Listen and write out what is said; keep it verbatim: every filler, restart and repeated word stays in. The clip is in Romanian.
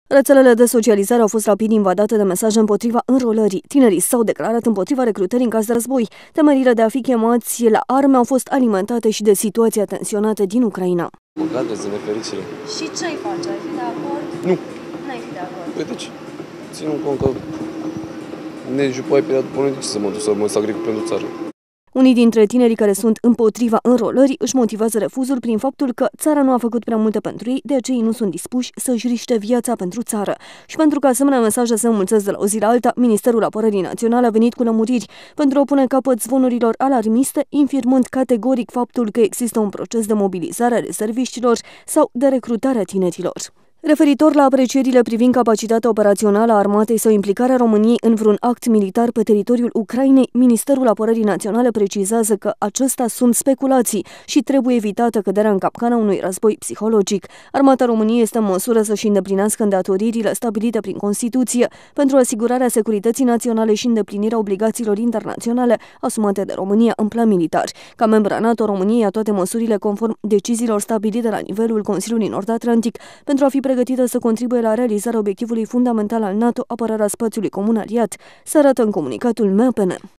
Rețelele de socializare au fost rapid invadate de mesaje împotriva înrolării. Tinerii s-au declarat împotriva recrutării în caz de război. Temerile de a fi chemați la arme au fost alimentate și de situația tensionată din Ucraina. Mă cadrez de nefericire. Și ce-ai face? Ai fi de acord? Nu. N-ai fi de acord. Păi de ce? Ținând cont că nici după ai pe politic să mă duc să mă sacrific pentru țară. Unii dintre tinerii care sunt împotriva înrolării își motivează refuzul prin faptul că țara nu a făcut prea multe pentru ei, de aceea ei nu sunt dispuși să-și riște viața pentru țară. Și pentru că asemenea mesaje se înmulțesc de la o zi la alta, Ministerul Apărării Naționale a venit cu lămuriri pentru a pune capăt zvonurilor alarmiste, infirmând categoric faptul că există un proces de mobilizare a rezerviștilor sau de recrutare a tinerilor. Referitor la aprecierile privind capacitatea operațională a armatei sau implicarea României în vreun act militar pe teritoriul Ucrainei, Ministerul Apărării Naționale precizează că acestea sunt speculații și trebuie evitată căderea în capcana unui război psihologic. Armata României este în măsură să-și îndeplinească îndatoririle stabilite prin Constituție pentru asigurarea securității naționale și îndeplinirea obligațiilor internaționale asumate de România în plan militar. Ca membra NATO, România ia toate măsurile conform deciziilor stabilite la nivelul Consiliului Nord-Atlantic pentru a fi pregătită să contribuie la realizarea obiectivului fundamental al NATO, apărarea spațiului comun aliat, se arată în comunicatul M P N.